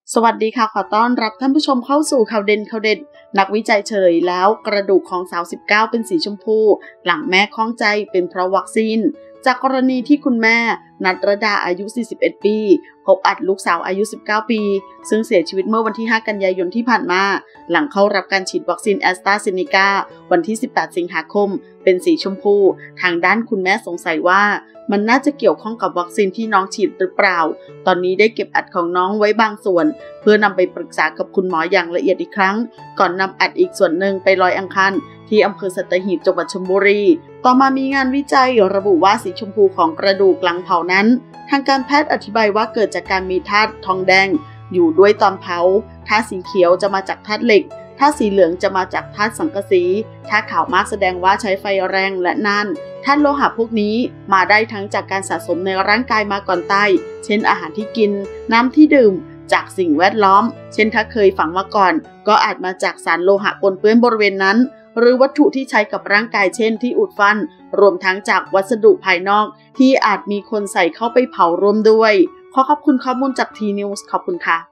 สวัสดีค่ะขอต้อนรับท่านผู้ชมเข้าสู่ข่าวเด่นนักวิจัยเฉลยแล้วกระดูกของสาว19เป็นสีชมพูหลังแม่ข้องใจเป็นเพราะวัคซีนจากกรณีที่คุณแม่ณัฐรดาอายุ41ปีพบอัดลูกสาวอายุ19ปีซึ่งเสียชีวิตเมื่อวันที่5กันยายนที่ผ่านมาหลังเข้ารับการฉีดวัคซีนแอสตราเซเนกาวันที่18สิงหาคมเป็นสีชมพูทางด้านคุณแม่สงสัยว่ามันน่าจะเกี่ยวข้องกับวัคซีนที่น้องฉีดหรือเปล่าตอนนี้ได้เก็บอัดของน้องไว้บางส่วนเพื่อนำไปปรึกษากับคุณหมออย่างละเอียดอีกครั้งก่อนนำอัดอีกส่วนหนึ่งไปลอยอังคารที่อำเภอสัตหีบจังหวัดชลบุรีต่อมามีงานวิจัยระบุว่าสีชมพูของกระดูกหลังเผานั้นทางการแพทย์อธิบายว่าเกิดจากการมีธาตุทองแดงอยู่ด้วยตอนเผาธาตุสีเขียวจะมาจากธาตุเหล็กธาตุสีเหลืองจะมาจากธาตุสังกะสีถ้าขาวมากแสดงว่าใช้ไฟแรงและนานธาตุโลหะพวกนี้มาได้ทั้งจากการสะสมในร่างกายมาก่อนตายเช่นอาหารที่กินน้ำที่ดื่มจากสิ่งแวดล้อมเช่นถ้าเคยฝังมาก่อนก็อาจมาจากสารโลหะปนเปื้อนบริเวณนั้นหรือวัตถุที่ใช้กับร่างกายเช่นที่อุดฟันรวมทั้งจากวัสดุภายนอกที่อาจมีคนใส่เข้าไปเผารวมด้วยขอขอบคุณข้อมูลจาก T News ขอบคุณค่ะ